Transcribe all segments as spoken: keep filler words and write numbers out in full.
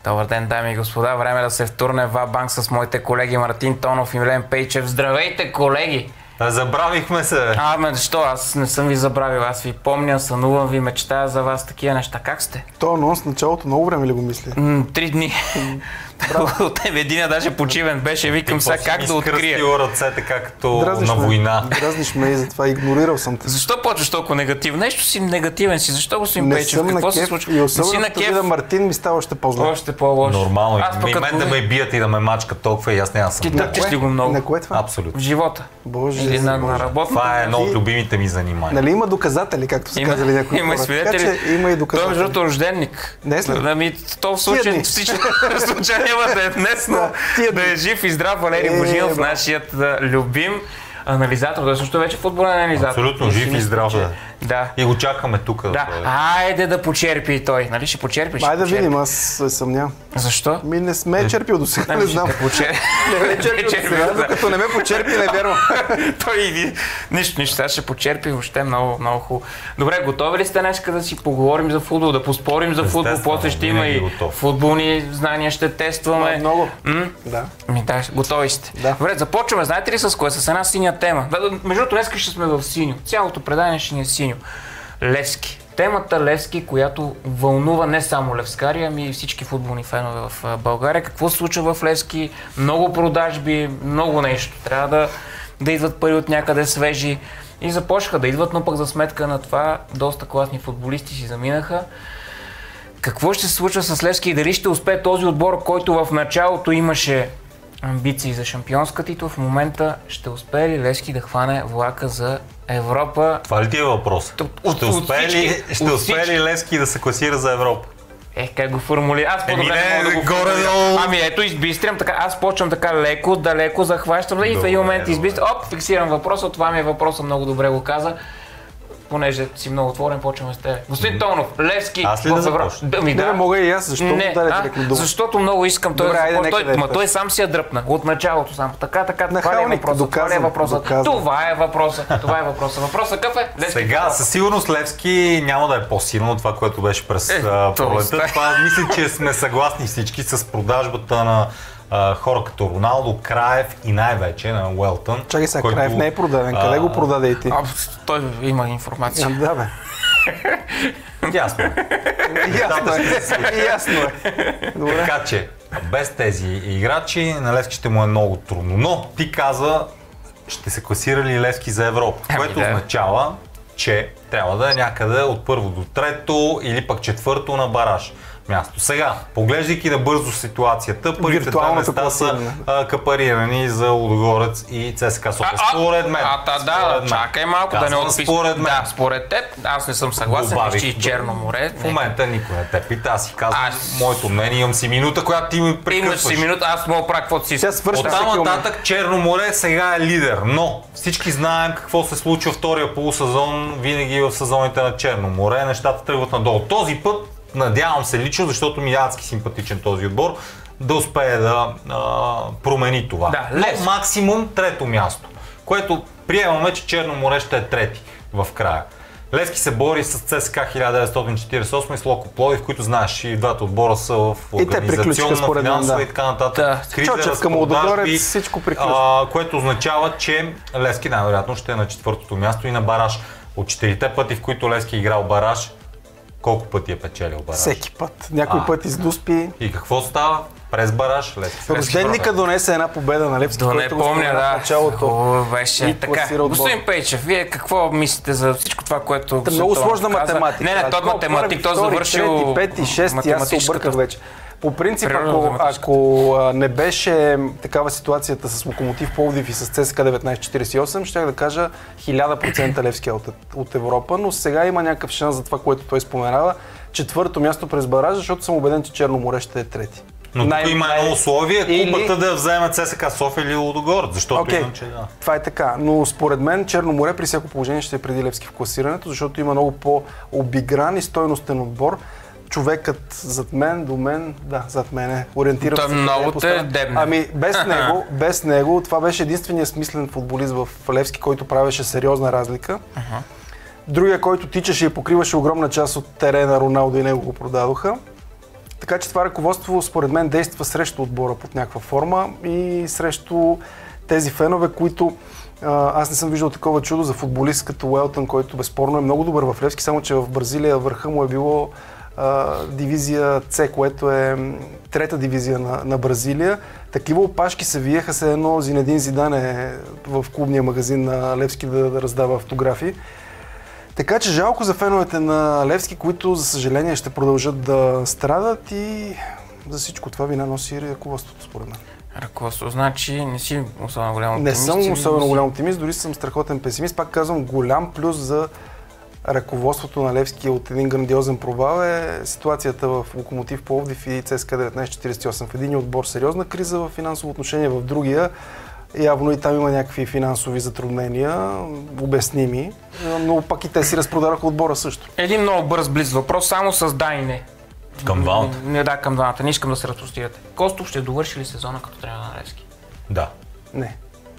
Добър ден, дами и господа. Време да се втурне в банк с моите колеги Мартин Тонов и Милен Пейчев. Здравейте, колеги! Забравихме се! А, ме, защо? Аз не съм ви забравил. Аз ви помня, сънувам ви, мечтая за вас такива неща. Как сте? То анонс началото много време ли го мисли? М, три дни. От тебе един даже почивен беше. Викам сега как да открия. Ти ръцете както Дразниш на ме, война. Дразниш ме и затова игнорирал съм те. Защо почваш толкова негативно? Нещо си негативен си. Защо го си Не Пейчев? съм Какво на се кеф случва? и Не си особено на като кеф. видя Мартин ми става още по-зле. Още по-лошо. Нормално. Аз И пък мен като- да ме бият и да ме мачкат толкова и аз няма съм. Ти тъпчеш ли го много? На кое това? В Абсолютно. живота. Боже, Или на, Боже. на работно. Това е едно от любимите ми занимания. Нали има доказатели, както са Има, казали някои има и хора. свидетели. Така че има и Той е доказатели. между другото рожденник. Не е след. Да, ми, то в случай, дни. всички случай няма да е днес, но Да, тия дни. да е жив и здрав Валери Е, Божинов, браво. нашият а, любим анализатор. Той също вече футболен анализатор. Абсолютно, жив и здрав. Да. Да. И го чакаме тук. Да. Да. дойде. Айде да почерпи и той. Нали ще почерпи? ще Айде да почерпи. видим, аз се съмнявам. Защо? Ми не сме е черпил до сега, не Ами, знам. ще почерпи. Не ме е черпил до сега, докато не ме почерпи, не вярвам. Той и нищо, нищо, сега ще почерпи въобще много, много хубаво. Добре, готови ли сте днес да си поговорим за футбол, да поспорим за футбол, Естествено, после ще има винаги и готов. футболни знания, ще тестваме. Много. М? Да. Ми, да, готови сте. Да. Добре, започваме. Знаете ли с кое? С една синя тема. Да, да, Между другото, днес ще сме в синьо. Цялото предание ще ни е синьо. Левски. Темата Левски, която вълнува не само левскари, ами и всички футболни фенове в а, България. Какво се случва в Левски? Много продажби, много нещо. Трябва да, да идват пари от някъде свежи. И започнаха да идват, но пък за сметка на това доста класни футболисти си заминаха. Какво ще се случва с Левски и дали ще успее този отбор, който в началото имаше амбиции за шампионска титла, в момента ще успее ли Левски да хване влака за Европа? Това ли ти е въпрос? От- Ще от успее ли, всички- ще от успее всички. ли Левски да се класира за Европа? Ех, как го формулира? Аз по-добре Еми, не не, мога да го горе формулирам. долу. Ами ето, избистрям така, аз почвам така леко, далеко захващам и в Добре, един момент добре. избистрям, оп, фиксирам въпроса, това ми е въпроса, много добре го каза. Понеже си много отворен, почваме с теб. Господин Тонов, Левски Аз ли да в Европа. започна? Да, ми Не, да. мога и аз, защо Не, даде а, директно дума? защото много искам той Добре, да айде, започне. нека Той, да е ма това. той сам си я дръпна. От началото само. Така, така, това ли е Нахалник, въпросът? Това ли е доказан, въпросът? доказан. Това е въпросът. Това е въпросът. Въпросът какъв е? Левски Сега в Европа. със сигурност Левски няма да е по-силно от това, което беше през Е, а, то пролетта. остави. Това мисля, че сме съгласни всички с продажбата на а, хора като Роналдо, Краев и най-вече на Уелтън. Чакай сега, който, Краев не е продаден. Къде а, го продаде и ти? А, той има информация. Да, бе. Ясно е. Ясно е. Ясно е. Добре. Така че, без тези играчи на Левски ще му е много трудно. Но ти каза, ще се класира ли Левски за Европа, Ами което да. означава, че трябва да е някъде от първо до трето или пък четвърто на бараж място. Сега, поглеждайки набързо ситуацията, първите две Виртуалното места са класиране. а, капарирани за Лудогорец и ЦСКА София. А, а, Според мен. А, да, да, според мен. чакай малко да не Казвам отпиш. според мен. Да, според теб, аз не съм съгласен, Добавих виж, че и до- Черно море. В момента никой не те пита, аз си казвам Аз- моето мнение, имам си минута, която ти ми Имаш прекъсваш. си минута, аз мога да правя каквото си. Сега свършва Оттам всеки момент. нататък Черно море сега е лидер, но всички знаем какво се случва втория полусезон, винаги в сезоните на Черно море, нещата тръгват надолу. Този път, надявам се лично, защото ми е адски симпатичен този отбор, да успее да а, промени това. Да, Но лесно. максимум трето място, което приемаме, че Черно море ще е трети в края. Левски се бори с ЦСКА хиляда деветстотин четиридесет и осем и с Локо Пловдив, които знаеш, и двата отбора са в И те приключиха, организационна, според мен, финансова да. и така нататък. Да. Криза, Чочев към разпродажби, Лудогорец, всичко приключва. а, което означава, че Левски най-вероятно ще е на четвъртото място и на бараж. От четирите пъти, в които Левски е играл бараж, колко пъти е печелил бараж? Всеки път. Някой А. път издуспи. И какво става? През бараж Левски. Рожденника донесе една победа на Левски, Да не който го помня, спомена в да. началото. Хубаво беше. И Така, класира отбор. господин Пейчев, вие какво мислите за всичко това, което... Та много Светлана сложна каза? математика. Не, не, той Колко математик, той първи, завършил втори, трети, пети, шести, аз се математическата- обърках вече. По принцип, Природна ако, математическа. ако а, не беше такава ситуацията с Локомотив Пловдив и с ЦСКА деветнайсет четиридесет и осем, щях да кажа хиляда процента Левски от, от Европа, но сега има някакъв шанс за това, което той споменава. Четвърто място през баража, защото съм убеден, че Черно море ще е трети. Но тук Най- има най- едно условие, или- купата да вземе ЦСКА София или Лудогорец, защото Окей, иначе да. това е така, но според мен Черно море при всяко положение ще е преди Левски в класирането, защото има много по-обигран и стойностен отбор. Човекът зад мен, до мен, да, зад мен е, ориентирам Той се. много къде е те поставен. дебне. Ами без него, без него, това беше единственият смислен футболист в Левски, който правеше сериозна разлика. Другия, който тичаше и покриваше огромна част от терена, Роналдо и него го продадоха. Така че това ръководство според мен действа срещу отбора под някаква форма и срещу тези фенове, които а, аз не съм виждал такова чудо за футболист като Уелтън, който безспорно е много добър в Левски, само че в Бразилия върха му е било а, дивизия С, което е трета дивизия на, на Бразилия. Такива опашки се виеха се едно Зинедин Зидан е в клубния магазин на Левски да, да раздава автографи. Така че жалко за феновете на Левски, които за съжаление ще продължат да страдат и за всичко това вина носи ръководството, според мен. Ръководство, значи не си особено голям оптимист? Не съм особено голям оптимист, дори съм страхотен песимист. Пак казвам, голям плюс за ръководството на Левски от един грандиозен провал е ситуацията в Локомотив Пловдив и ЦСКА деветнайсет четирийсет и осем. В един отбор сериозна криза в финансово отношение, в другия явно и там има някакви финансови затруднения, обясними, но пак и те си разпродараха отбора също. Един много бърз близ въпрос, само с да и не. Към двамата? Не, да, към двамата. Не искам да се разпростирате. Костов ще довърши ли сезона като тренер на Левски? Да. Не.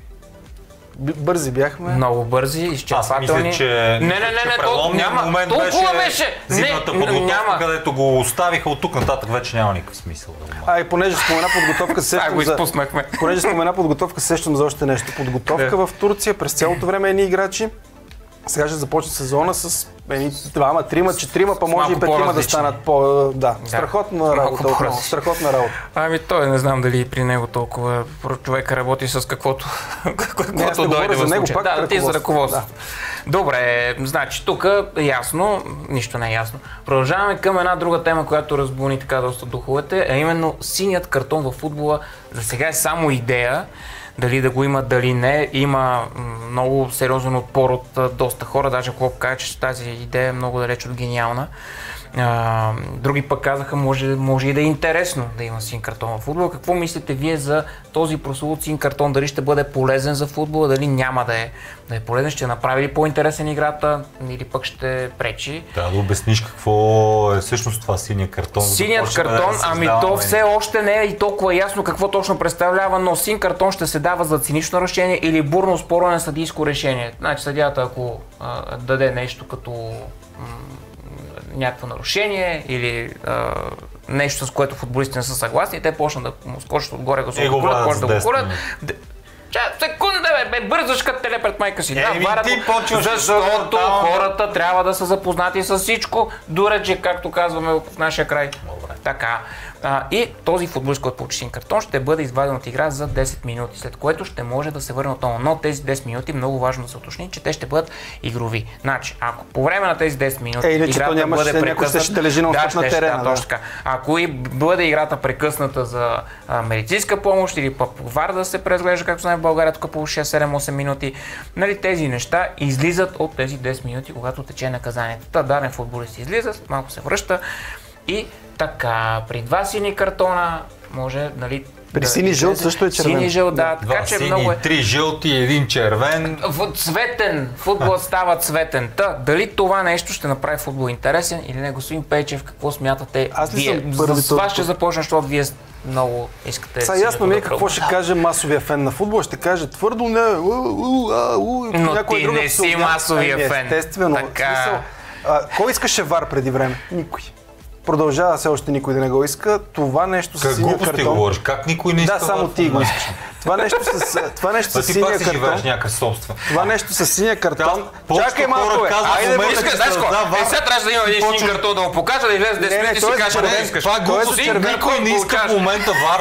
Бързи бяхме. Много бързи, изчерпателни. Аз мисля, че не, не, не, не, то, няма. момент Толкова беше, беше. зимната не, подготовка, няма. където го оставиха, от тук нататък вече няма никакъв смисъл. Да го а и понеже спомена подготовка, се сещам за... понеже спомена подготовка, сещам за още нещо. Подготовка в Турция през цялото време едни играчи. Сега ще започне сезона с едни двама, трима, четирима, па може и петима да станат по... Да, да. Страхотна работа отново. Страхотна работа. Ами той не знам дали при него толкова човека работи с каквото, каквото дойде в случая. Да, ти за ръководство. Да. Добре, значи тук е ясно, нищо не е ясно. Продължаваме към една друга тема, която разбуни така доста духовете, а именно синият картон във футбола. За сега е само идея. Дали да го има, дали не. Има много сериозен отпор от доста хора. Даже Клоп каза, че тази идея е много далеч от гениална. А, други пък казаха, може, може и да е интересно да има син картон в футбола. Какво мислите вие за този прословут син картон? Дали ще бъде полезен за футбола, дали няма да е, да е полезен? Ще направи ли по-интересен играта или пък ще пречи? Да, да обясниш какво е всъщност това синия картон. Синият картон, да ами то все още не е и толкова ясно какво точно представлява, но син картон ще се дава за цинично решение или бурно оспорване съдийско решение. Значи съдията, ако а, даде нещо като м- някакво нарушение или а, нещо, с което футболистите не са съгласни, те почнат да му скочат отгоре, го скорят, почнат да го курят. Ча, секунда, бе, бе, бързаш като теле пред майка си. Е, да, варят, защото да, хората трябва да са запознати с всичко, дореже, както казваме в нашия край. Добре. Така. А, и този футболист, който получи син картон, ще бъде изваден от игра за десет минути, след което ще може да се върне отново. Но тези десет минути, много важно да се уточни, че те ще бъдат игрови. Значи, ако по време на тези десет минути е, играта бъде ще, прекъсната, ще лежи на да, на терена. Да. Точно така. Ако и бъде играта прекъсната за а, медицинска помощ или пък вар да се преразглежда, както знаем в България, тук по шест седем-осем минути, нали, тези неща излизат от тези десет минути, когато тече наказанието. Та даден футболист излиза, малко се връща и така, при два сини картона може, нали... При да сини жълт също е червен. Сини жълт, да. Два така, че сини, много е... три жълти, един червен. Цветен. Футболът става цветен. Та, дали това нещо ще направи футбол интересен или не? Господин Пейчев, какво смятате? Аз не вие? съм първи. С това ще започна, защото вие много искате... Сега ясно ми е какво ще каже масовия фен на футбол. Ще каже твърдо не, у, у, а, у, но ти не си масовия фен. Естествено. Така... А, кой искаше вар преди време? Никой. Продължава все още никой да не го иска. Това нещо с синия картон... Как говориш? Как никой не иска? Да, само ти го искаш. Това нещо с, това нещо с синия картон... Ти пак си живееш някакъв собствен. Това нещо с синия картон... Чакай малко, бе! Айде, иска, знаеш какво? Е, сега трябваше да има един син картон да му покажа, да излезе десет минути и си каже, да искаш. Това е глупост, никой не иска в момента вар.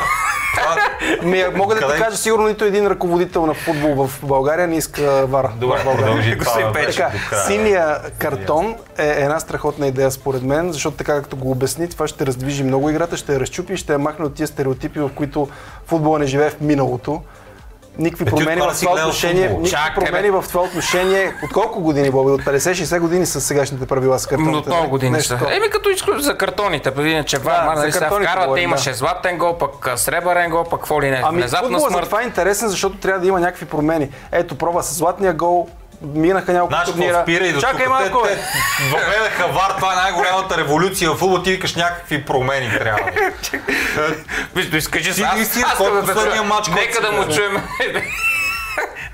Ми, мога да ти кажа, сигурно нито един ръководител на футбол в България не иска вар. Добре, продължи това. Синия картон е една страхотна идея според мен, защото така както го обясни, това ще раздвижи много играта, ще я разчупи и ще я махне от тия стереотипи, в които футбола не живее в миналото. Никакви промени в това отношение. Никакви промени в това отношение. От колко години, Боби? От петдесет-шейсет години с сегашните правила с картоните? От много години са. Еми като изключно за картоните, преди че това, нали сега вкарвате, имаше златен гол, пък сребърен гол, пък какво ли не, внезапна смърт. Това е интересен, защото трябва да има някакви промени. Ето, проба с златния гол, минаха няколко турнира. Чакай малко, бе! Въведаха вар, това е най-голямата революция в футбола, ти викаш някакви промени трябва. Виж, изкажи се, аз искам да чуя. Нека да му чуем.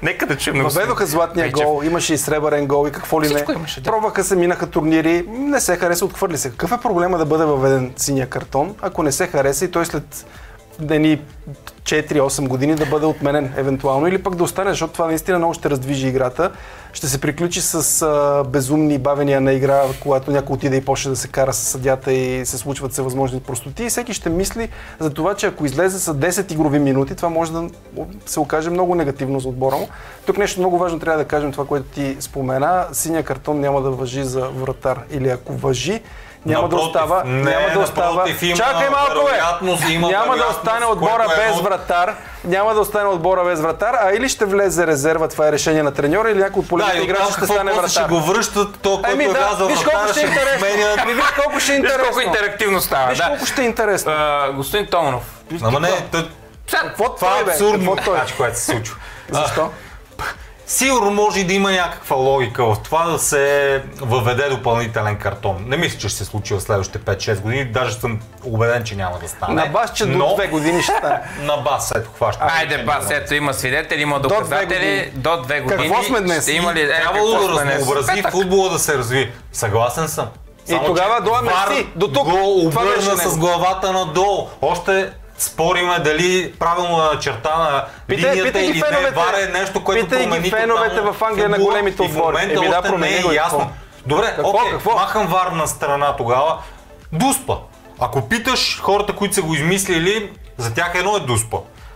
Нека да чуем. Въведоха златния Пейчев. гол, имаше и сребърен гол и какво ли не. Всичко имаше, да. Пробваха се, минаха турнири, не се хареса, отхвърли се. Какъв е проблема да бъде въведен синия картон, ако не се хареса и той след дни четири-осем години да бъде отменен евентуално или пък да остане, защото това наистина много ще раздвижи играта. Ще се приключи с а, безумни бавения на игра, когато някой отиде и почне да се кара с съдята и се случват всевъзможни простоти. И всеки ще мисли за това, че ако излезе с десет игрови минути, това може да се окаже много негативно за отбора му. Тук нещо много важно трябва да кажем, това, което ти спомена. Синия картон няма да важи за вратар. Или ако важи, няма напротив, да остава. не, няма да остава. напротив, има Чакай малко, бе! Има Няма да остане отбора е без едно... вратар. Няма да остане отбора без вратар, а или ще влезе резерва, това е решение на треньора, или някой от половината да, играчи ще стане вратар. Ще го връщат, то който Еми, е да, влязъл виж вратар, колко ще е интересно. Ами, виж колко ще е Виж интересно. колко интерактивно става. Виж да. колко ще е интересно. А, господин Томанов. Ама не, тъ... Какво това той, е бе? абсурдно, Какво той? значи, което се случва. Защо? Сигурно може и да има някаква логика в това да се въведе допълнителен картон. Не мисля, че ще се случи в следващите пет-шест години, даже съм убеден, че няма да стане. На бас, че но... до две години ще стане. На бас, ето хваща. Айде, бас, ето има свидетели, има доказатели. До две години. Какво сме днес? Ще има ли? Е, Трябвало какво да сме днес? разнообрази Петък. футбола да се разви. Съгласен съм. И тогава до Меси, до тук. Го Това беше обърна с него. главата надолу. Още спориме дали правилно начертана Питай- линията питай ги или не. феновете. Вар е нещо, което Питай ги промени феновете тотално в Англия на футбола големите и в отбори. момента Еми да, още промени не го е и ясно. какво? Добре, Какво, окей, какво? махам Вар на страна тогава. Дуспа. Ако питаш хората, които са го измислили, за тях едно е Дуспа.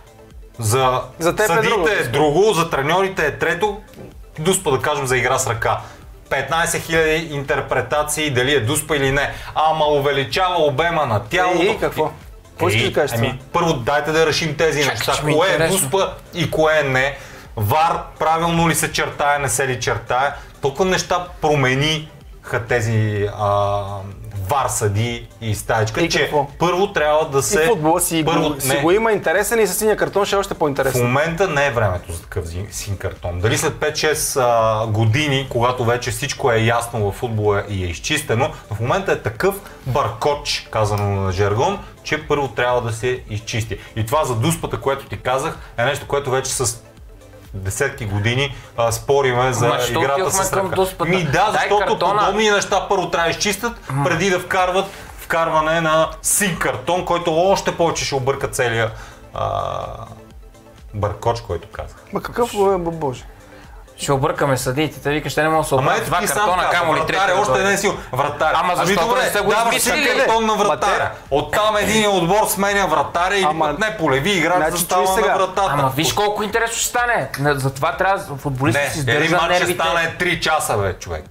За, За теб е съдиите друго. е друго, за треньорите е трето. Дуспа, да кажем, за игра с ръка. петнайсет хиляди интерпретации, дали е Дуспа или не. Ама увеличава обема на тялото. И какво? Какво искаш да кажеш това? Ами, първо дайте да решим тези Чакай, неща. че ми е Кое е интересно. Дуспа и кое не. Вар правилно ли се чертае, не се ли чертае. Толкова неща промениха тези а, Вар съди и стаечка, И че какво? първо трябва да се... И футбола си, първо, го, си не, го има интересен и с синия картон ще е още в по-интересен. момента не е времето за такъв зи- син картон. Дали след пет-шест а, години, когато вече всичко е ясно в футбола и е изчистено, в момента е такъв баркоч, казано на жаргон, че първо трябва да се изчисти. И това за Дуспата, което ти казах, е нещо, което вече с десетки години а, спориме за Ма, що играта отивахме с към ръка. Дуспата? Ми да, Дай защото картона. подобни неща първо трябва да изчистят, преди да вкарват вкарване на син картон, който още повече ще обърка целия а, бъркоч, който казах. Ма какъв го е, боже? Ще объркаме съдиите, те викаш, ще не могат да се Ама объркат ето два ти сам картона, каза, камо ли вратаря, трети. още не си вратаря. Ама Ами защото добре, не са го даваш измислили? си картон на вратаря. Ма Оттам един отбор сменя вратаря или Ама- пък не полеви играч Значи, застава чуй на сега. вратата. Ама виж колко интересно ще стане. На- Затова трябва футболистите Не, си един издържат матч ще нервите. стане три часа, бе, човек.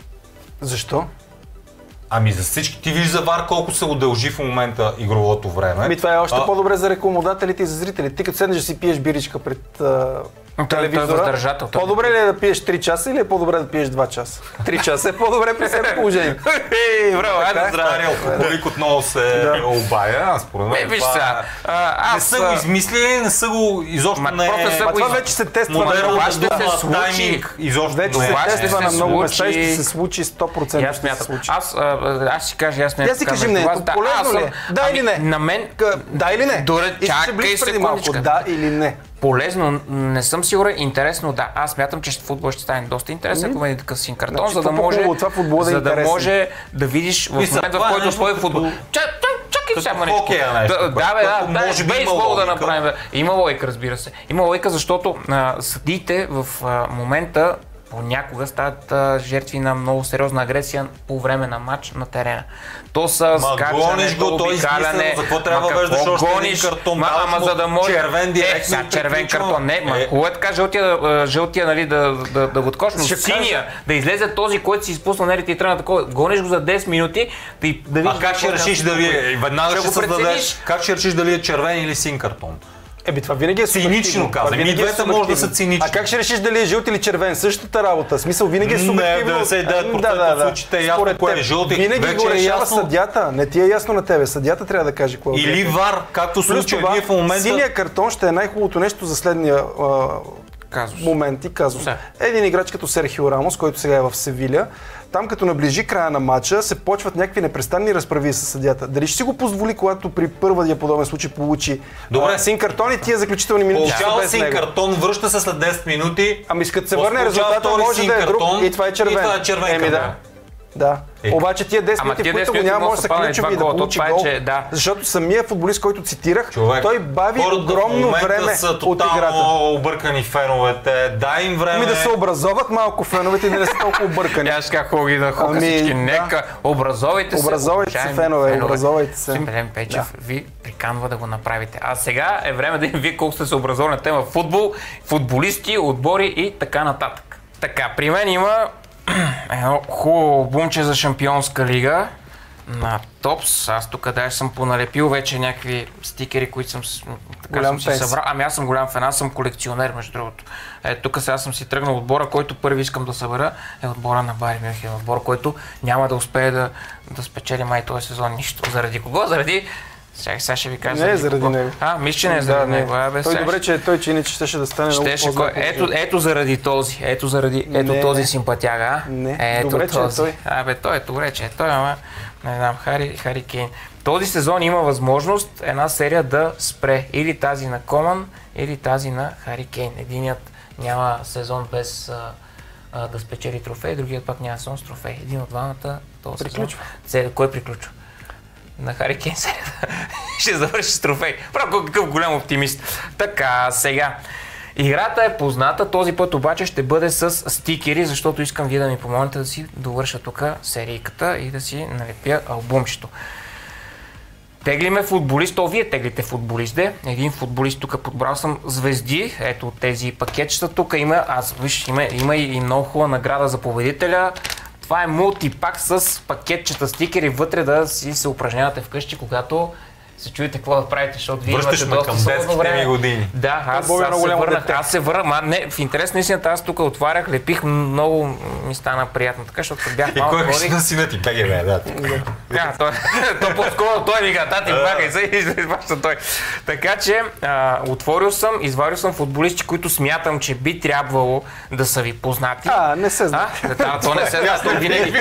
Защо? Ами за всички, ти виж за Вар колко се удължи в момента игровото време. Ами това е още А, по-добре за рекламодателите и за зрителите. Ти като седнеш да си пиеш биричка пред а, Той- той е телевизора, въздържател, той по-добре ли е да пиеш три часа или е по-добре да пиеш два часа? три часа е по-добре при всяко положение. Ей, браво, Така е. айде здраве. Стария алкохолик отново се Да. обая. Аз според мен Е, виж това сега, а, не аз... са го измислили, не са го изобщо Ма, не просто са А го това из- вече се тества на модерно това ще да се има случи. тайминг. Изобщо Вече не се е. Това ще тества се на много места и случи. ще се случи сто И процента. аз ще се смятам. случи. Аз, а, аз ще кажа, аз не. Я си кажи мнението, полезно ли е? Да или не? На мен, К- Да или не? Дори- И ще чакай близ преди малко. секундичка. Да или не? полезно, не съм сигурен, интересно, да. Аз смятам, че футбол ще стане доста интересен, ако бъде такъв син картон, Значи, за да това може, по-хубаво, това футбола да е за да интересен. може да видиш в Мисля, момента, в това е който нещо стои като- футбол. Чак, чак, чакай сега в мъничко. хокея нещо, Да, да, което- бе, да, което да, може би има бейсбол да логика. направим. бе. Има логика, разбира се. Има логика, защото а, съдиите в а, момента понякога стават а, жертви на много сериозна агресия по време на матч на терена. То са Ма скачане, гониш го, той обикаляне. измислено, за какво трябва Ма да въвеждаш какво още един гониш? картон? Ма, Даваш ама му за да може... червен Е, директно сега и червен приключваме. картон. Не, ма Е. хубаво е така жълтия, а, жълтия нали, да, да, да го откош, но Ще синия, да излезе този, който си изпуснал нервите и тръгна такова, гониш го за десет минути, да, и- да видиш... А как ще какво решиш става. дали е, веднага Ще ще го създадеш, прецениш. как ще решиш дали е червен или син картон? Еби, това винаги е Цинично субективно. казвам. Това винаги И двете може да са субективно. цинични. А как ще решиш дали е жълт или червен? Същата работа. В смисъл, винаги е Не, субективно. деветдесет и девет процента от случаите е ясно Според кое е теб. жълт и Винаги вече го е решава ясно. съдята. Не ти е ясно на тебе. Съдята трябва да каже кое е. Или окей. вар, както Плюс случай това, ние в момента... синия картон ще е най-хубавото нещо за следния а, Казус. моменти, казус. Да. Един играч като Серхио Рамос, който сега е в Севиля, там като наближи края на матча, се почват някакви непрестанни разправи с съдията. Дали ще си го позволи, когато при първия подобен случай получи Добре. а, син картон и тия заключителни минути ще са Получава без син него? картон, връща се след десет минути. Ами като се върне получава резултата, втори може син да е друг картон и това е червен. И това е червен Еми, да. картон. Да. Е. Обаче тия десет Ама минути, тия които десет го минути няма, може може да да са падне ключови два да гола. получи Това е, гол. че да. Защото самия футболист, който цитирах, Човек, той бави хората огромно в момента време са от тотално играта. объркани феновете. Дай им време. Ами да се образоват малко феновете и да не са толкова объркани. Аз как хубаво ги да хока Ами, всички. да. Нека, образовайте се. Образовайте се, уважаеми фенове, образовайте се. Симпелен Печев ви приканва да го направите. А сега е време да им вие колко сте се образовани на тема футбол, футболисти, отбори и така нататък. Така, при мен има едно хубаво бумче за Шампионска лига на Топс. Аз тук даже съм поналепил вече някакви стикери, които съм, с- така Голям съм си фен. събрал. Ами аз съм голям фен, аз съм колекционер, между другото. Е, тук сега съм си тръгнал отбора, който първи искам да събера, е отбора на Байер Мюнхен. Отбор, който няма да успее да, да спечели май този сезон нищо. Заради кого? Заради... Сега, сега ще ви кажа. Не е заради кого. него. А, мисля, че не е Да, заради не. него. А, бе, Той сега добре, ще- че е той, че иначе щеше да стане много Щеше, по-зле. кой... ето, ето заради този, ето заради, ето Не, този не. симпатяга, а? Не, Ето добре, че е този. той. Абе, той е добре, че е той, ама не знам, Хари, Хари Кейн. Този сезон има възможност една серия да спре или тази на Коман, или тази на Хари Кейн. Единият няма сезон без а, а, да спечели трофей, другият пак няма сезон с трофей. Един от двамата този Приключва. сезон. Кой приключва? На Хари Кейн серията ще завърши с трофей. Право какъв голям оптимист. Така, сега. Играта е позната, този път обаче ще бъде с стикери, защото искам вие да ми помогнете да си довърша тук серийката и да си налепя албумчето. Теглиме футболист, то вие теглите футболист, де. Един футболист тук подбрал съм звезди, ето от тези пакетчета тук има, аз виж, има, има и много хубава награда за победителя. Това е мултипак с пакетчета стикери вътре да си се упражнявате вкъщи, когато се чуете какво да правите, защото вие Връщаш имате ме доста към свободно детските време. ми години. Да, аз, Бог е аз, много се голямо върнах, дете. аз се върнах, ма не, в интерес на истината аз тук отварях, лепих, много ми стана приятно, така, защото като бях И малко кой беше ходих. на сина ти? Беге, бе, да. Да, той, то по-скоро той ми каза, тати, махай се и изваща той. Така че а, отворил съм, изварил съм футболисти, които смятам, че би трябвало да са ви познати. А, не се знае. А, да, то не се знае, то винаги,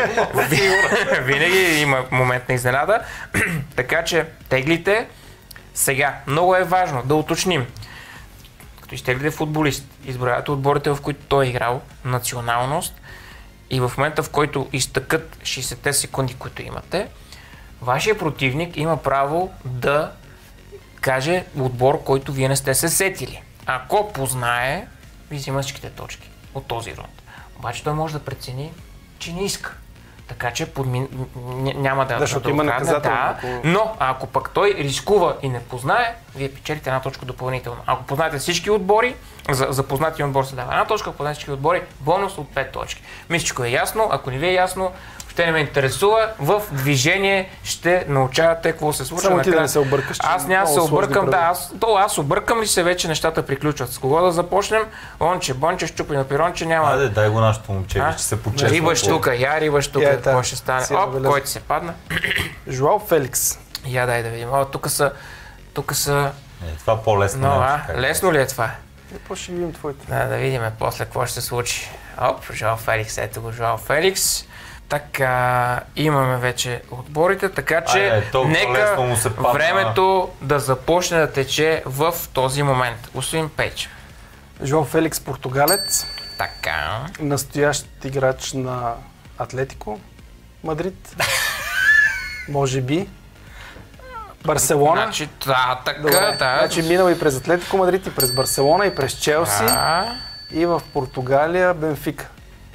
винаги има момент на изненада. Така че теглите. Сега, много е важно да уточним. Като изтеглите футболист, изброявате отборите, в които той е играл, националност и в момента, в който изтъкат шейсетте секунди, които имате, вашия противник има право да каже отбор, който вие не сте се сетили. Ако познае, ви взима всичките точки от този рунд. Обаче той може да прецени, че не иска. Така че подмин... ня- няма да... Защото да има открадне, наказателно. да, Ако- но ако пък той рискува и не познае, вие печелите една точка допълнително. Ако познаете всички отбори, за, за познатия отбор се дава една точка, ако познаете всички отбори, бонус от пет точки. Мисля, че е ясно, ако не ви е ясно, ще не ме интересува, в движение ще научавате какво се случва. Само ти да накрая. не се объркаш, че Аз няма да се много сложни объркам, да, правила. аз, то, аз объркам ли се, вече нещата приключват. С кого да започнем? Онче, бонче, щупи на пиронче, няма. Айде, дай го нашето момче, А? че се почества. Рибаш тук, я рибаш тук, Я е какво тази, ще стане? си я Оп, забелязах. който се падна. Жуал Феликс. Я дай да видим. О, тук са, тук са, Е, това по-лесно. но, не е, а, как. лесно ли е това? И после ще видим твоите. Да, да видим после какво ще се случи. Оп, Жоал Феликс, ето го Жоал Феликс. Така, имаме вече отборите, така че Айде, толкова нека лесно му се падна. времето да започне да тече в този момент. Господин Пейч. Жуал Феликс, португалец, Така. настоящ играч на Атлетико Мадрид. Може би. Барселона. Значи, да, така, Добре. да. Значи минал и през Атлетико Мадрид, и през Барселона, и през Челси, Да. и в Португалия Бенфика.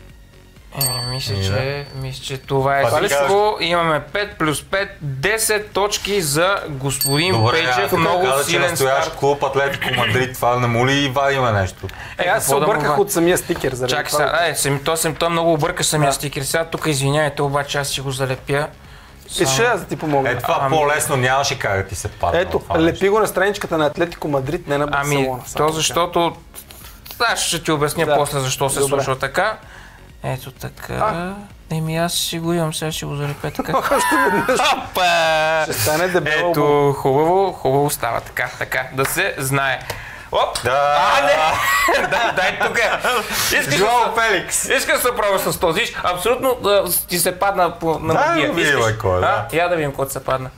Е, мисля, И, че, мисля, че това е Това ти всичко. Имаме пет плюс пет, десет точки за господин Добре, Пейчев. аз Много каза, че силен настоящ старт. клуб Атлетико Мадрид, това не му ли вадиме нещо? Е, аз се какво да му обърках ва- от самия стикер. заради Чакай това. сега, е, сами, то, съм, то много обърка самия Да. стикер. Сега тук извиняйте, обаче аз си го залепя. Е, ще аз да ти помогна. Е, това Ами- по-лесно нямаше как да ти се падне. Ето, това нещо. лепи го на страничката на Атлетико Мадрид, не на Ами, Барселона. само то така. защото... Аз ще ти обясня Да. после защо се Добре. случва така. Ето така. А. Еми аз си го имам, сега ще го залепя така. Още веднъж. Опа! Ще стане дебело. Ето, хубаво, хубаво става така, така, да се знае. Оп! Да. А, не! Да, дай тук. Жоао Феликс. Искаш да се пробва с този. Абсолютно да, ти се падна по, на Да, магия. да видим кой, да. А? Я да видим кой се падна.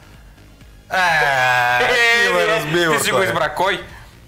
Е, ти ме разбива. Ти си го избра. Кой?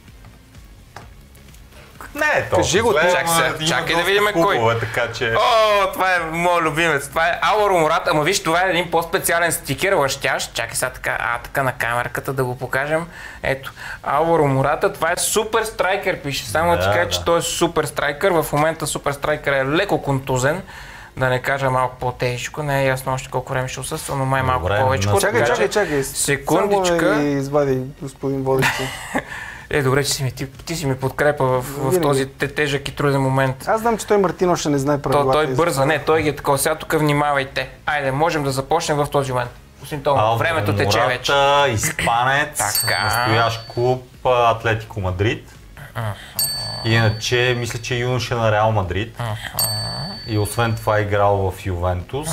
Не е толкова. Кажи го, зле, чакай ама сега, има чакай да доста видим кой. хубаво, така че... О, това е моят любимец. Това е Алваро Мората. Ама виж, това е един по-специален стикер, лъщящ. Чакай сега така, а, така на камерката да го покажем. Ето, Алваро Мората. Това е супер страйкер, пише. Само да ти Да, кажа, да. че той е супер страйкер. В момента супер страйкер е леко контузен. Да не кажа малко по-тежко. Не е ясно още колко време ще отсъства, но май малко Добре, повече. но- Чакай, Така чакай, че, чакай. Секундичка. Само да ги извади господин водещи. Е, добре, че си ми, ти, ти си ми подкрепа в, в Винаги. този те- тежък и труден момент. Аз знам, че той Мартино ще не знае То, правилата. той и бърза, не, той ги е такова. Сега тук внимавайте. Айде, можем да започнем в този момент. Господин Томо, Алваро времето тече Мората, вече. Испанец, Така. настоящ клуб а, Атлетико Мадрид. Иначе, мисля, че е юноша на Реал Мадрид. И освен това е играл в Ювентус,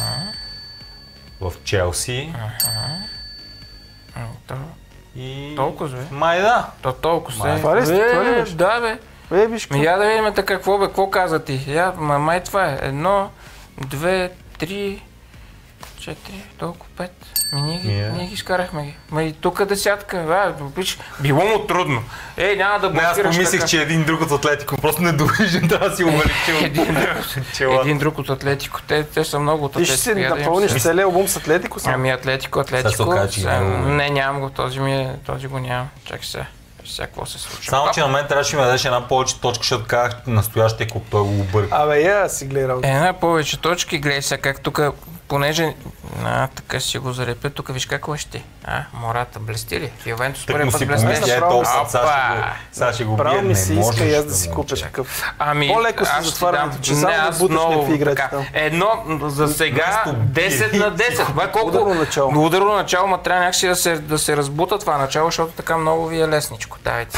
в Челси М, То, и... толкова, бе. Май да. То толкова се. Май. Това ли сте? Това ли Е, беше? да, бе. Е, виж Ми я да видим така, какво бе, какво каза ти? Я, ма, май това е. Едно, две, три, четири, толкова, пет. Ми ние ги, Ние. ние ги изкарахме ги. Ма и тук десятка. А, виж, било му трудно. Ей, няма да Не, аз блокираш помислих, така. че един друг от Атлетико просто недовижен трябва да си увеличил. Един друг. Чела. Един друг от Атлетико. Те, те са много от Ти ще Атлетико. си я да им напълниш се- целия албум с Атлетико само. Ами Атлетико, Атлетико. Сега се окаже, че Сега- няма го. Не, нямам го. Този ми е, този го нямам. Чакай сега. Сега какво се случва? Само, че на мен трябваше да ми дадеш една повече точка, защото казах настоящия клуб, той го обърка. Абе, я си гледай работа. Една повече точки, гледай сега как тук, понеже... А, така си го залепя, тук виж как лъщи. А, Мората, блести ли? В Ювентус Тък първи му път си блестеше. помисли, ето, Направо сега ще го, Опа! сега ще го бие, Право ми не се можеш иска и аз да си му купя чакаш. такъв. Ами, По-леко се аз ще затварянето, дам. че само Не, да аз буташ много някакви играчи така. там. Едно за сега Вместо десет на десет. Това колко... Ударно начало. Ударно начало, ма трябва някакси да се, да се разбута това начало, защото така много ви е лесничко. Давайте.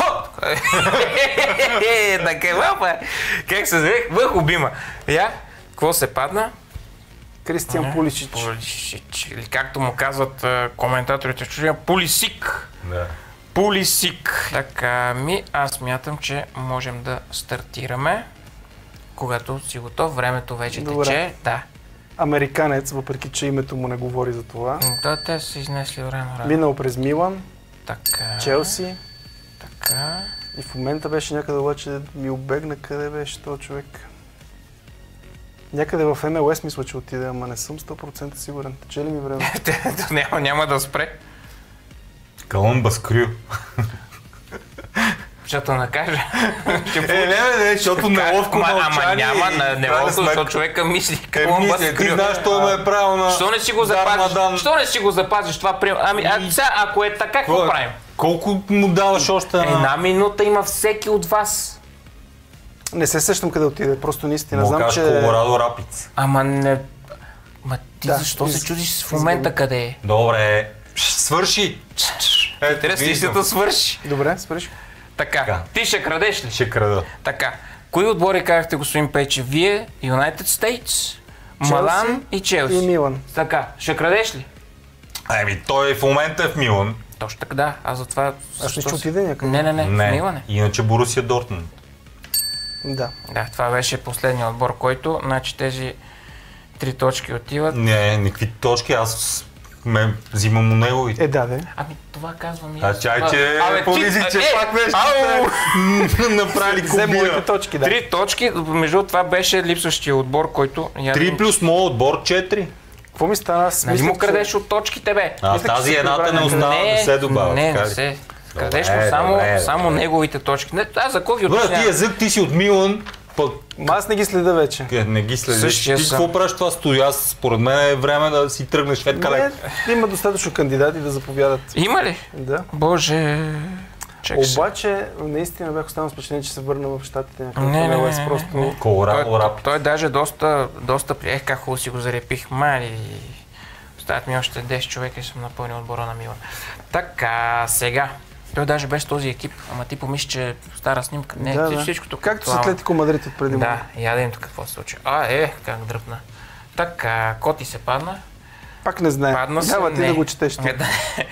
Така, па. Как се звех? Въх обима. Я, какво се падна? Кристиан Пуличич. Пулисич. Или както му казват а, коментаторите в чужбина, Пулисик. Да. Пулисик. Така, ми, аз мятам, че можем да стартираме. Когато си готов, времето вече Добре. тече. Да. Американец, въпреки че името му не говори за това. Да, те са изнесли време. рано. Минал през Милан, Така. Челси Така. и в момента беше някъде, обаче ми обегна къде беше този човек. Някъде в Ем Ел Ес мисля, че отиде, ама не съм сто процента сигурен. Тече ли ми време? няма, няма да спре. Колумбас Крю. Защото накаже. Е, не, не, не, защото неловко Ама, ама мълчание няма и на в крайна неловко, сметка- защото човека мисли Е, какво му мисля, ти знаеш, той ме е правил на... Що не си го Дармадан. запазиш? Що не си го запазиш това прием? Ами, а, сега, ако е така, какво Какво е? правим? Колко му даваш още на... Една минута има всеки от вас. Не се сещам къде отиде, просто наистина. Мога Знам, кажеш че... Колорадо Рапидс. Ама не... Ма ти Да, защо из- се чудиш в изгуби. момента къде е? Добре, ще свърши. Ето, Интересно, виждам. истината свърши. Добре, спреш. Така, Така. ти ще крадеш ли? Ще крада. Така, кои отбори казахте, господин Пейче? Вие, Юнайтед Стейтс, Малан и Челси. И Милан. Така, ще крадеш ли? Ами, той в момента е в Милан. Точно така, да. Аз затова... Аз не защо ще си- отиде някъде. Не, не, не, Не, в Милан е. иначе Борусия Дортмунд. Да. Да, това беше последният отбор, който, значи тези три точки отиват. Не, никакви точки, аз ме взимам у него и... Е, да, да. Ами това казвам и А аз. чай, че Абе, ти- помисли, че е, пак нещо ау! сте направили Взе моите кубира. точки, да. Три точки, между другото, това беше липсващия отбор, който... явно- Три плюс моят отбор, четири. Какво ми стана? Аз Нали мислех, му че- крадеш от точките, бе? А Мисля, че тази се едната прибра не някъде. остава да се добавя. не, така не ли? се. Крадеш Добре, му само, добре, само добре. неговите точки. Не, аз за какво ги Добре, ти уточнявам? език, ти си от Милан, пък Ма аз не ги следа вече. е, не ги следиш. Същия Ти съм. какво правиш това студио? Аз, според мен е време да си тръгнеш след калек. Не, има достатъчно кандидати да заповядат. Има ли? Да. Боже... Чакай се. Обаче, наистина бях останал с впечатление, че се върна в щатите някъде. Не, не, в Ем Ел не, Ес, не, просто... не. Колорадо Той, Рапидс. той даже доста, доста при... Ех, как хубаво си го зарепих. Мали... Оставят ми още десет човека и съм напълнил отбора на Милан. Така, сега. Той даже без този екип, ама ти помисли, че стара снимка. Не, да, ти да. всичко тук. Както с актуално. Атлетико Мадрид от преди Да, малко. я да им тук какво се случи. А, е, как дръпна. Така, Коти се падна. Пак не знае. Падна се. Дава ти не. да го четеш. ти. Не, да.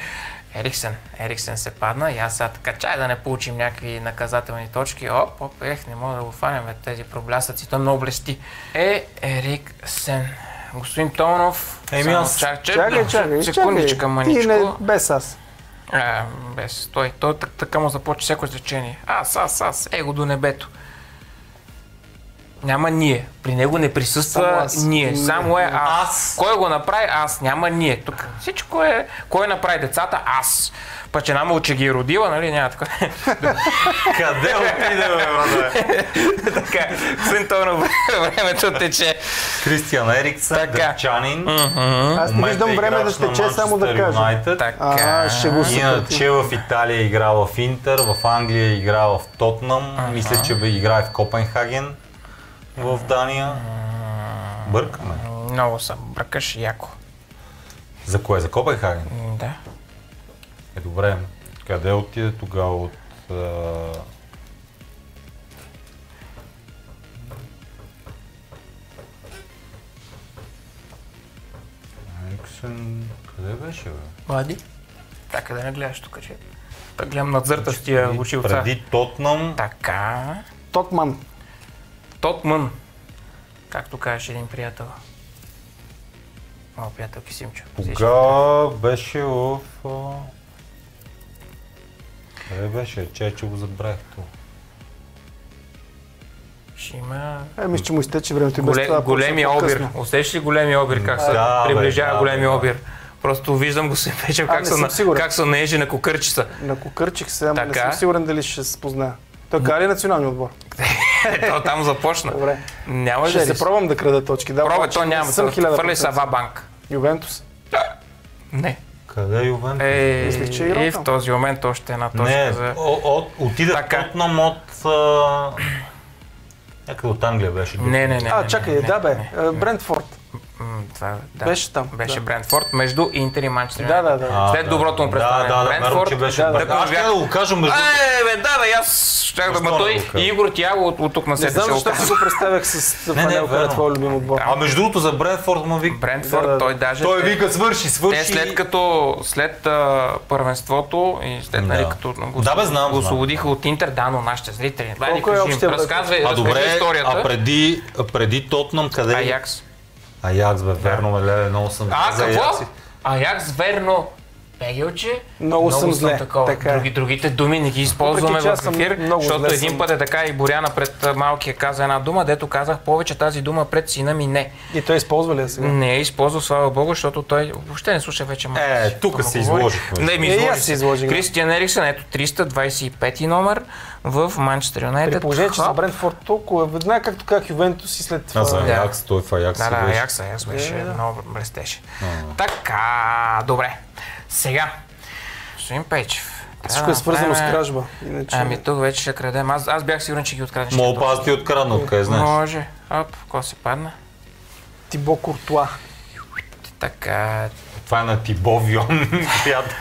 Ериксен. Ериксен се падна и аз сега така, чай да не получим някакви наказателни точки. Оп, оп, ех, не мога да го фанем тези проблясъци. Той много блести. Е, Ериксен. Господин Томанов. Еми аз... Чак, Чакай, чакай, секундичка, чакай. маничко. Ти не, без аз. А, без той. Той так, така му започва всяко изречение. Аз, аз, аз, его до небето. Няма ние. При него не присъства Само аз. ние. Само е аз. Аз. Кой го направи? Аз. Няма ние. Тук всичко е... Кой направи децата? Аз. Па че намал, че ги е родила, нали? Няма така. Къде отиде, бе, брате? Така. Синтонно времето тече. Кристиан Ериксен, Така. дъчанин. Аз не виждам време да тече, само да кажа. Така. А, ще го съкрати. Иначе в Италия играл в Интер, в Англия играл в Тотнам, мисля, че бе играе в Копенхаген, в Дания. Бъркаме. Много са. Бъркаш яко. За кое? За Копенхаген? М, Да. Е, добре. Къде отиде тогава от... А... Ериксен... Къде беше, бе? Млади? Така да не гледаш тук, че... Да гледам надзърта с тия очи отца. Преди Тотнам... Така. Тотман. Тотман. Както кажеш един приятел. Моя приятел Кисимчо. Кога беше в... А... Къде беше? Че, че го забравих това. Ще има... Е, мисля, че му изтече времето и без Голе, това. големия почва обир. по-късно. Усещаш ли големия обир? Как се Да, бе, приближава да, големия бе, да. обир? Просто виждам го се печем А, как, не са съм на, сигурен. как са наежи на кукърчица. На кукърчих се, ама не Така. съм сигурен дали ще се спозная. Той кара ли националния отбор? То там започна. Добре. Няма Ще ли се пробвам да крада точки. Да, Пробай, обаче то не няма. съм хиляда Хвърли са процента. ва банк. Ювентус. Не. Къде е Ювентус? Е, Мислих, че е играл и там. в този момент още една точка Не, за... о, от, отиде Така. Тотнам от... А... Някъде от Англия беше. Не, не, не. А, не, чакай, не, да не, бе, не. е, Брентфорд. М, Това, да. Беше там, Беше да. Брентфорд между Интер и Манчестър. Да, да, да. А, След да, доброто му да, представяне Да, на да, да, Брентфорд. че беше да, да. Брентфорд. Аз ще да го кажа между... Е, бе, да, да, аз щях да Защо ма той не го кажа? и Игор Тяго от, от тук на Не след знам ще го защо кажа. си го представях с Не, не, фанелка на верно. твоя любим отбор. А между другото за Брентфорд му вика... Брентфорд, Да, да, да. той даже... Той те- вика свърши, свърши. Те след като, след а, първенството и след, нали, Да. като го, Да, бе, знам, го знам. освободиха от Интер, да, но нашите зрители. Дай ни Колко е кажи им, общия брой? разказвай, А разкажи добре, историята. а преди, а преди Тотнам къде? Аякс. Аякс, бе, верно, ме, леле, много съм... А, за какво? Аякс. Аякс, верно. Пегелче. Много съм зле, такова. така е. Други, другите думи не ги използваме Въпреки че в аз съм ефир, много защото зле един съм. път е така и Боряна пред а, малкия каза една дума, дето казах повече тази дума пред сина ми не. И той използва ли я сега? Не е използвал, слава богу, защото той въобще не слуша вече малко. Е, тук се изложихме. Не, ми Е, и аз изложи се се. изложих, да. Кристиан Ериксен, ето триста двадесет и пети номер в Манчестър Юнайтед. При положение, че за Хоп. Брентфорд толкова, веднага както как Ювентус и след това. А за Да. Аякс, той в Аякс Да, си да, беше. Аякс, Аякс беше Е, да. много блестеше. Така, добре. Сега, господин Пейчев. Всичко трябва е да свързано с направим- кражба. Иначе... Ами тук вече ще крадем. Аз, аз бях сигурен, че ги открадеш. Мога па аз ти открадна, откъде знаеш. Може. Оп, какво се падна? Тибо Куртуа. Така. Това е на Тибо Вион, приятел.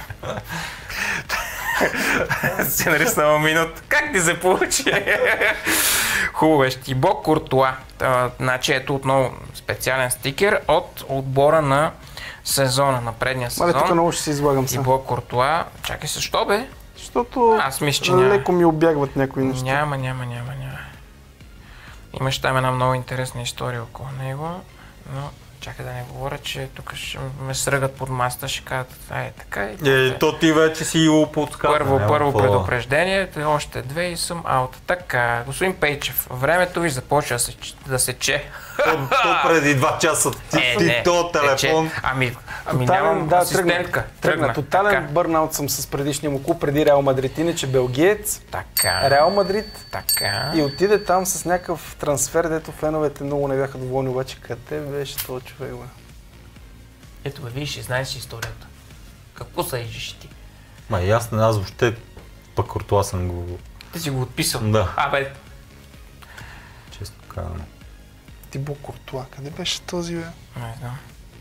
Си нарисна минут. Как ти се получи? Хубаво беше. Тибо Куртуа. А, значи ето отново специален стикер от отбора на сезона, на предния Мале, тук сезон. много ще се излагам сега. Тибо Куртуа. Чакай се, що бе? Защото Аз мисля, че няма. леко ми обягват някои неща. Няма, няма, няма, няма. Имаше там една много интересна история около него, но чакай да не говоря, че тук ще ме сръгат под масата, ще кажат, ай, така и Е, то ти вече си го подсказа. Първо, няма първо какво да- предупреждение, още две и съм аут. Така, господин Пейчев, времето ви започва да се, да се че. То, то преди два часа ти, Е, ти не, то тече. телефон. Ами, ами Тотален, нямам да, асистентка. Тръгна. Тотален Така, бърнаут съм с предишния му клуб преди Реал Мадрид. Иначе белгиец, така, Реал Мадрид така. и отиде там с някакъв трансфер, дето феновете много не бяха доволни, обаче къде беше този човек, бе? Ето бе, видиш, знаеш историята. Какво са ежиш ти? Ма и аз, аз въобще пък Куртуа съм го... Ти си го отписал. Да. Абе, Често казвам. Тибо Куртуа, къде беше този, бе? не знам.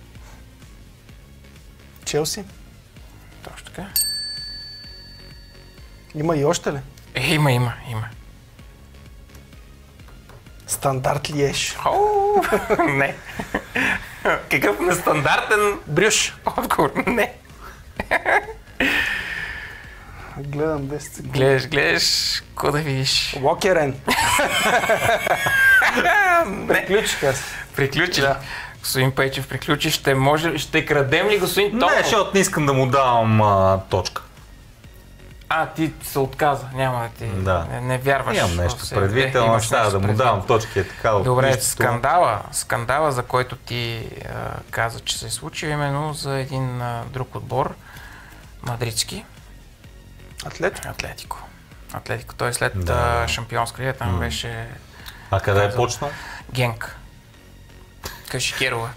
Челси? Точно така. Има и още ли? Е, има, има, има. Стандарт Лиеш. Оу, не. Какъв нестандартен Брюш. отговор. Не. Гледам десет секунди. Гледаш, гледаш, какво да видиш? Локерен. Приключих аз. Приключи. Да. Господин Пейчев, приключи. Ще може, ще крадем ли господин Томов? Не, защото не искам да му давам а, точка. А, ти се отказа, няма да ти... Да. Не, не вярваш. Имам нещо в себе. предвид, Е, ама имаш ще да нещо му предвид. давам точки, е така. от Добре, нищото. скандала, скандала, за който ти а, каза, че се е случил, именно за един а, друг отбор, мадридски, Атлет? Атлетико. Атлетико, той след Да. а, Шампионска лига, там М. беше А къде е казал- почнал? Генк. Кашикерова.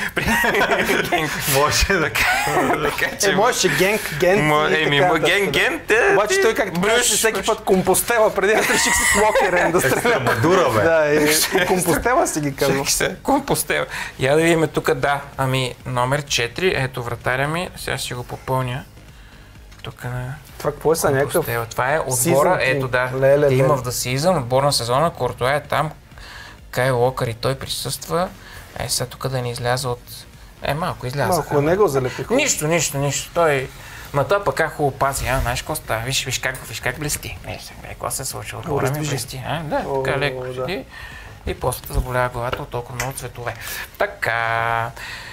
Генк. Може да Така че... Е, можеше Генк, Гент Мо- и Еми, така мо- нататък. ген, ген, те... Обаче той както Брюш, правеше всеки брюш. път Компостела, преди да реших с Локерен да стреля. Екстремадура, бе. Да, и, и Компостела си ги казвам. Чакай се, Компостела. Я да видим тук, да. Ами, номер четири, ето вратаря ми, сега ще го попълня. Тук на Това какво е са някакъв? Компостела. Това е отбора, Season ето team. да. Леле, Team леле. of the Season, отбор на сезона, Кортуа е там. Кай Локър и той присъства. Е, сега тук да ни изляза от... Е, малко излязаха. Малко не го залепиха. Нищо, нищо, нищо. Той... Ма той пък как хубаво пази, а? Знаеш какво става? Виж, виж как, виж как блести. Не, сега, какво се е случило? Отбора ми раздвижи. блести. А, да, О, така леко да. седи. И после те заболява главата от толкова много цветове. Така...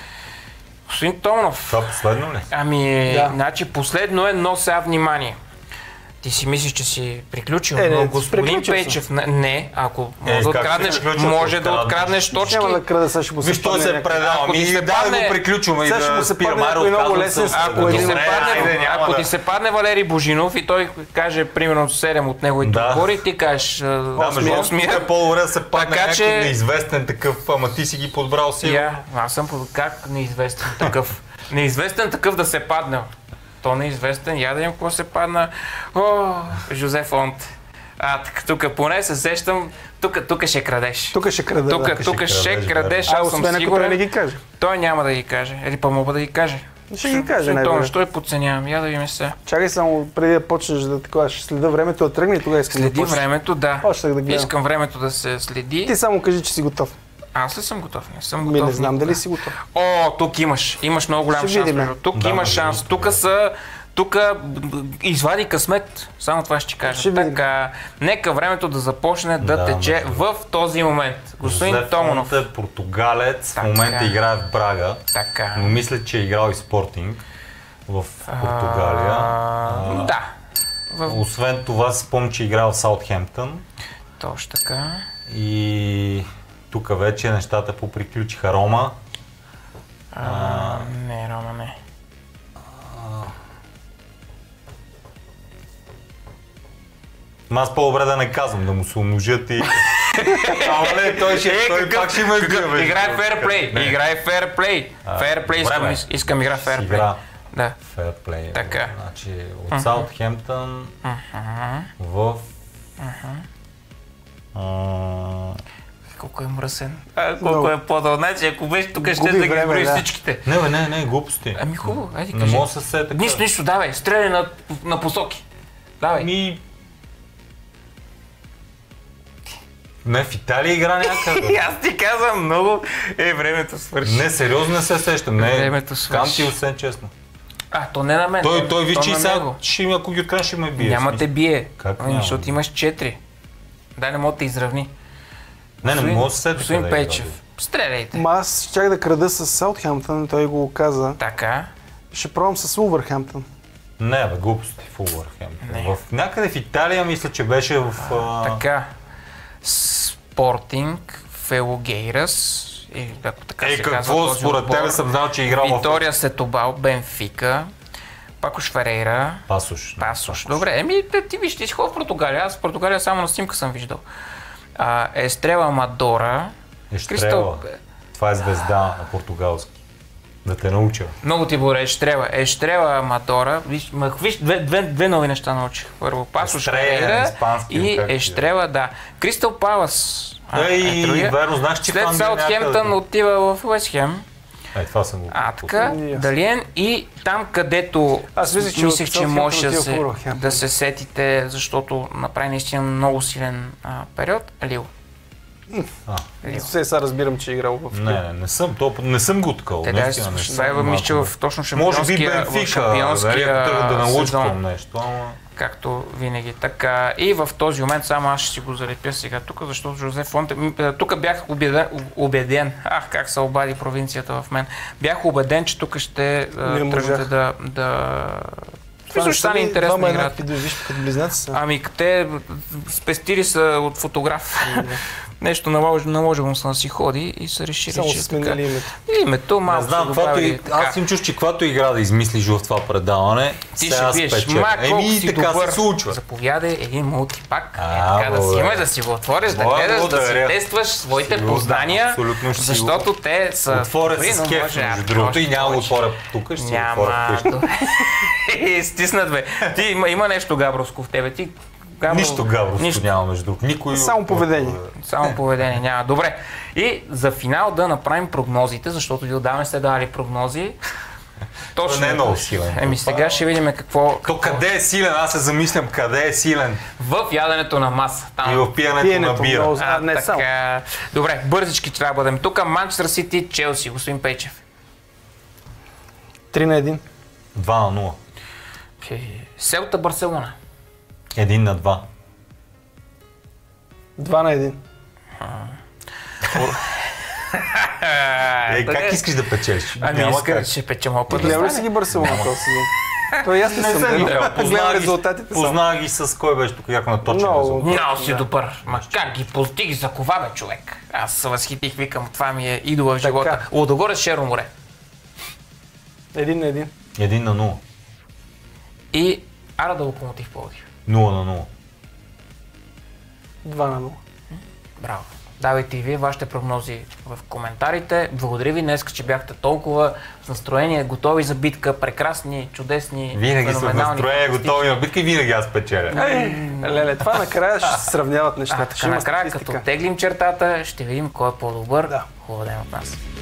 Господин Томнов, Това последно ли? ами, Да. значи последно е, но сега внимание. Ти си мислиш, че си приключил, Е, не, но господин приключил съм. Пейчев, не- не, ако Е, може да как откраднеш, ще приключил, може ако да откраднеш? откраднеш точки. Няма да крада, сега ще му се Виж, той падне се е някакъв. предал. Ако ти Ами, се дай да падне- го приключваме и Сега ще да му се спираме. падне Айде, някой много отказвам лесен се. с Ако ти, се Добре, падне, айде, няма ако да- ти се падне Валери Божинов и той каже примерно седем от неговите Да. отбори, ти кажеш Да, между осмия, другото, тук е по-добре да се падне Така някакъв че- неизвестен такъв, ама ти си ги подбрал сигурно. Я, аз съм под как неизвестен такъв. Неизвестен такъв да се падне. То неизвестен, я да им какво се падна. О, Жозеф Фонт. А, тук поне се сещам, тук, тук ще крадеш. Тук ще крада. Тук, да. ще тук крадеш, ще бе. крадеш, А, аз съм освен ако той сигурен. не ги каже. Той няма да ги каже. Или па мога да ги каже. Ще ги каже, Той, най-вероятно. що я подценявам? Я да видим сега. Чакай само преди да почнеш да такова, ще следа времето да тръгне и тогава искам Следи да почнеш. времето, да. Почнах да гледам. Искам времето да се следи. Ти само кажи, че си готов. Аз ли съм готов? Не съм Ми готов. не знам никога. дали си готов. О, тук имаш. Имаш много голям Ще шанс. видим. между- Тук Да, имаш между шанс. другото, Тук да. са... Тук извади късмет. Само това ще ти кажа. Ще видим. Така, нека времето да започне да, Да, тече между в този момент. Господин Жозеф Томонов. Фонт е португалец, в Така. момента играе в Брага, Така. но мисля, че е играл и Спортинг в Португалия. А, А, Да. В... Освен това, спомням, че е играл в Саутхемптън Точно така. и тук вече нещата поприключиха. Рома. А, не, Рома, не. Ма аз по-добре да не казвам, да му се умножат и... Ама не, той, ще, Е, той какъв- пак ще ме какъв- сбие, бе. Играй фейрплей. Не. Играй фейрплей. А, Фейрплей искам, време. искам игра фейрплей. Игра. Да. Фейрплей. Така. Значи от Саутхемптън в... А, Колко е мръсен. А, колко Много. е по-дълг. Значи, ако беше тук, ще Губи да ги време, броиш да. всичките. Не, бе, не, не, глупости. Ами хубаво, айде Не кажи. мога да се сета. Нищо, нищо, давай, стреляй на, на посоки. Давай. Ми... Не, в Италия игра някъде. И аз ти казвам, много е времето свърши. Не, сериозно не се сещам. Не, Времето свърши. кам ти освен честно. А, то не на мен. Той, то- той то виж, че и на сега, него. ще, има- ако ги открем, ще ме бие. Няма в те смисъл. бие. Как Ами, няма? защото имаш четири. Дай не мога да те изравни. Не, не Господин- мога да се сета. Господин къде е Пейчев, играл. стреляйте. Ма аз щях да крада с Саутхемптън, той го каза. Така. Ще пробвам с Улвърхемптън. Не, бе, глупости в Улвърхемптън. Не. В някъде в Италия мисля, че беше в... а, Така. Спортинг, Фелогейрас. И ако така Е, се казва какво този според отбор. тебе съм знал, че е играл в... Витория Сетобал, Бенфика, Пакош Ферейра, Пасош. Пасош. Добре, еми те- ти виж, ти си ходил в Португалия. Аз в Португалия само на снимка съм виждал. А, Естрела Амадора. Ещрела. Това е звезда на португалски. Да те науча. Много ти благодаря, Ещрела. Ещрела Амадора. Виж, ма, виж две, две, две нови неща научих. Първо Пасош Естрела, Ферейра испански, и как ти е? Ещрела, да. Кристал Палас. Ей, верно, знаеш, че След там Саутхемптън някъде. отива в Уест Хем. Е, това съм го... А, така, И аз. Далиен и там, където Аз мислех, че мислех, от че Саутхемптън може да отива в се, Уолвърхемптън. да се сетите, защото направи наистина много силен а, период. Лил. А, Лил. Все сега разбирам, че е играл в... не, не, не съм, то, не съм го такъл. Те да, наистина не това е съм. мисля Малко. в точно Може би шампионския, в Бенфика, шампионския да, да, да научвам сезон. нещо, ама... както винаги. Така, и в този момент само аз ще си го залепя сега тук, защото Жозе Фонте... Тук бях убеден, убеден, ах, как се обади провинцията в мен, бях убеден, че тук ще тръгнете да... да... Това ще стане интересна играта. Като близнаци са. Ами, те спестили са от фотограф. Нещо наложило му се да си ходи и са решили, само че са сменили името. Името малко не знам, са добавили, и, аз им чуш, че каквато игра да измислиш в това предаване, ти ще пиеш, ма, колко си така добър. се случва. Заповядай един мултипак, А, е, така да си имаш, да си го отвориш, да гледаш, да си тестваш своите Сигурно, познания, защото те са... Отворят се с кеф, между другото, и няма го отворя тук, ще си го отворя вкъщи. Стиснат, бе. Ти има нещо габровско в тебе, ти Габро... Нищо габровско Нищо. няма между другото. Никой... Само поведение. Само поведение няма. Добре. И за финал да направим прогнозите, защото ви отдавна сте дали прогнози. Точно. Не е много силен. Еми сега ще видим какво... То какво... къде е силен? Аз се замислям къде е силен. В яденето на маса. Там. И в пиенето, пиенето на бира. А, а, не така... само. Добре, бързички трябва да бъдем тук. Манчестър Сити, Челси, господин Пейчев. три на едно. два на нула. Селта, Барселона. един на два. два на едно. Е, как искаш да печелиш? Ами иска, ще печем опит. Гледа ли си ги Барселона този сезон? Той ясно не съм гледал. Познавам резултатите само. Познавах ги с кой беше тук, как на точен резултат. Много си добър. Ма как ги постиг за кова, бе, човек? Аз се възхитих, викам, това ми е идола в живота. Лудогорец, Шеро море. един на едно. един на нула. И Арда Локомотив Пловдив. нула на нула. два на нула. Браво. Давайте и вие вашите прогнози в коментарите. Благодаря ви днес, че бяхте толкова с настроение, готови за битка, прекрасни, чудесни, винаги с настроение, готови на битка и винаги аз печеля. Леле, това накрая ще се сравняват нещата. А, така, накрая, като теглим чертата, ще видим кой е по-добър. Да. Хубав ден от нас.